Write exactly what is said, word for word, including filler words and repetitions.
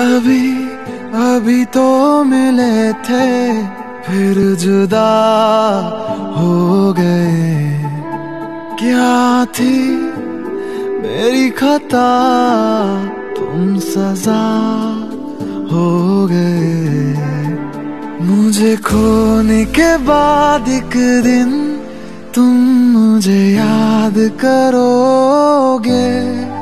अभी अभी तो मिले थे फिर जुदा हो गए। क्या थी मेरी खता तुम सजा हो गए। मुझे खोने के बाद एक दिन तुम मुझे याद करोगे।